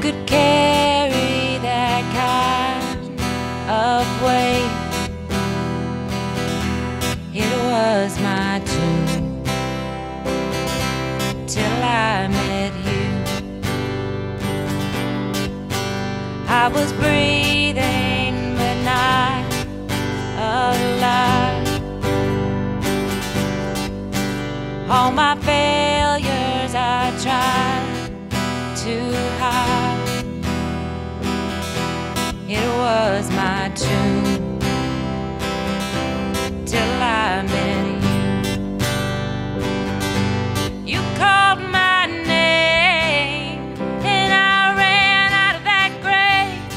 could carry that kind of weight. It was my tomb till I met you. I was breathing but not alive. All my failures I tried to hide. It was my tomb till I met you. You called my name and I ran out of that grave,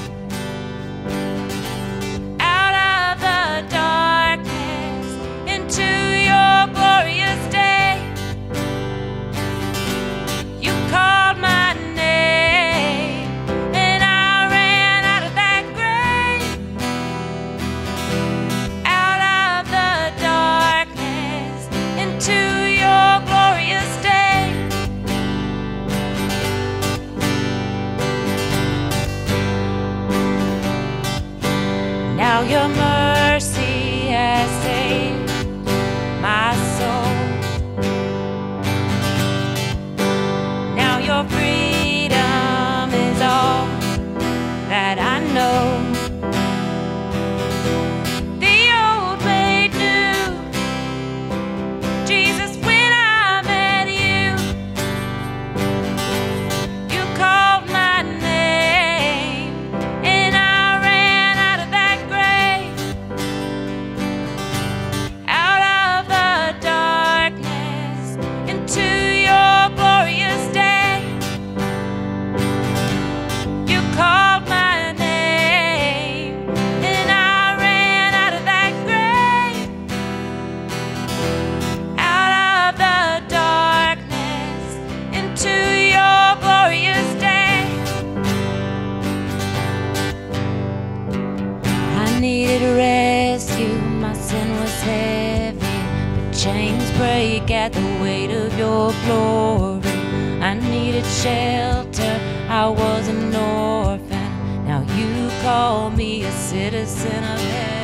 out of the darkness into your glorious day. You called my name and I ran out of that grave, out of the darkness into your glorious day. Now your mercy has saved my soul. Now your freedom is all that I know. The old way knew Jesus when I met you. You called my name and I ran out of that grave, out of the darkness into your glorious day. You called my name and I ran out of that grave, out of the darkness into your glorious day. I needed rescue, my sin was heavy, but chains break at the weight of your glory. I needed shelter, I was an orphan. Now you call me a citizen of heaven.